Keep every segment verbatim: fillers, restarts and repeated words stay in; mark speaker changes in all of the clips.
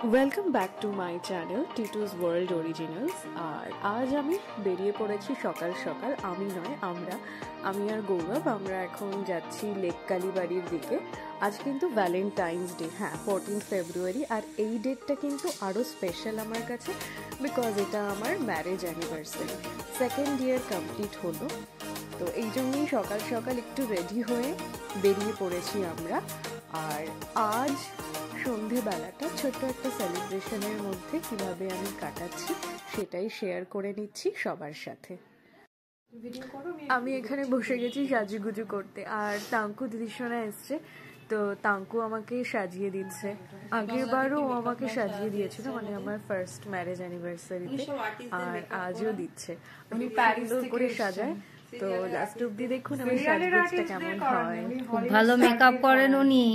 Speaker 1: Welcome back to my channel Titu's world originals. আর আজ আমি বেরিয়ে পড়েছি সকাল সকাল, আমি নয় আমরা আমি আর গৌরব আমরা এখন যাচ্ছি লেক কালীবাড়ির দিকে। আজ কিন্তু ভ্যালেন্টাইন্স ডে, হ্যাঁ ফোরটিন ফেব্রুয়ারি। আর এই ডেটটা কিন্তু আরও স্পেশাল আমার কাছে, বিকজ এটা আমার marriage anniversary, second year complete হলো। তো এই জন্যই সকাল সকাল একটু রেডি হয়ে বেরিয়ে পড়েছি আমরা। আর আজ সন্ধেবেলাটা ছোট্ট একটা সেলিব্রেশনের মধ্যে কিভাবে আমি কাটাচ্ছি সেটাই শেয়ার করে নিচ্ছি সবার সাথে। আমি এখানে বসে গেছি সাজুগুজু করতে, আর তাঙ্কু দিদিশোনা এসছে, তো তাঙ্কু আমাকে সাজিয়ে দিচ্ছে। আগের বারও ও আমাকে সাজিয়ে দিয়েছিল, মানে আমার ফার্স্ট ম্যারেজ অ্যানিভার্সারিতে, আর আজও দিচ্ছে। আমি সুন্দর করে সাজাই, তো লাস্ট অব্দি দেখুন আমার সাজগোজটা কেমন হয়।
Speaker 2: খুব ভালো মেকআপ করেন উনি।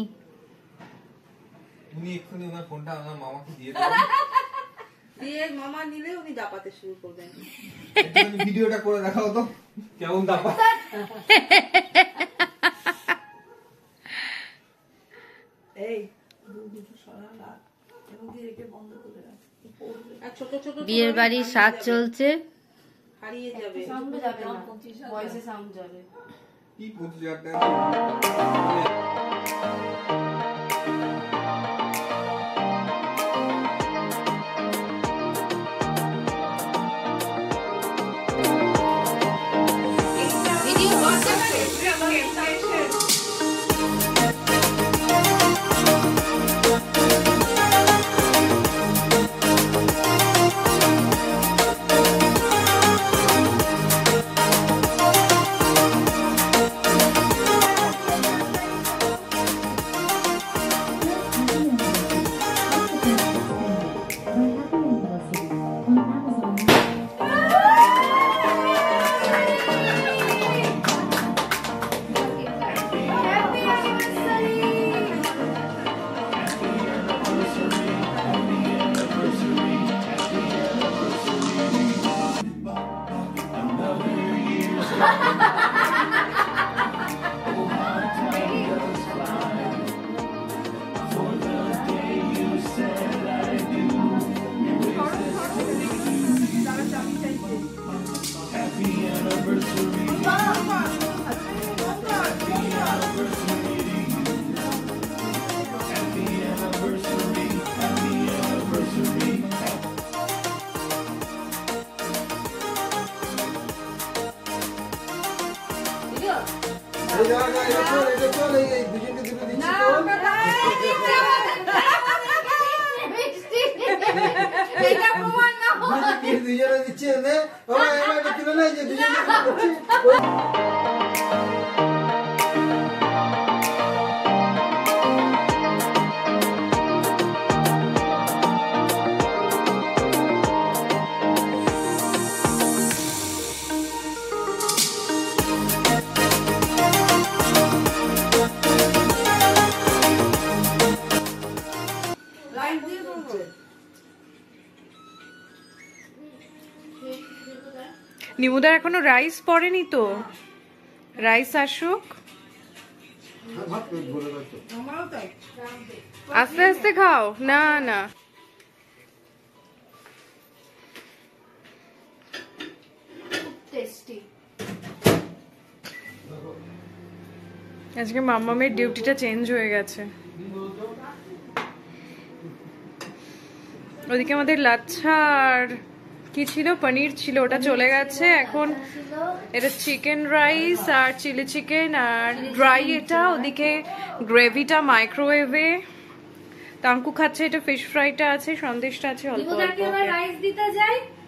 Speaker 3: উনি এক্ষুনি ওনার ফোনটা ওনার মামাকে দিয়ে দেবেন,
Speaker 4: দিয়ে মামা নিলে উনি দাপাতে শুরু করবেন।
Speaker 3: একটু ভিডিওটা করে দেখাও তো কেমন দাপা।
Speaker 4: এই দুটো সরালা এবং দিকে বন্ধ করে রাখ। আর ছোট ছোট
Speaker 2: বিয়ের বাড়ির সাজ চলছে,
Speaker 4: হারিয়ে যাবে, সাউন্ড যাবে না, ভয়েসে সাউন্ড যাবে।
Speaker 3: কি পঁচিশ হাজার টাকা
Speaker 1: নিমুদার এখনো রাইস পড়েনি, তো রাইস আসুক, আস্তে আস্তে খাও। না না আজকে মাম্মামের ডিউটিটা চেঞ্জ হয়ে গেছে। ওদিকে আমাদের লাচ্ছা আর কি ছিল, পনির ছিল, ওটা চলে গেছে। এখন এটা চিকেন রাইস আর চিলি চিকেন আর ড্রাই, এটা ওদিকে গ্রেভিটা মাইক্রোওয়েভে। তাঙ্কু খাচ্ছে এটা ফিশ ফ্রাইটা আছে, সন্দেশটা আছে অল্প অল্প।